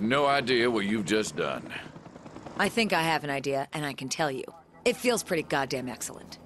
no idea what you've just done. I think I have an idea, and I can tell you. It feels pretty goddamn excellent.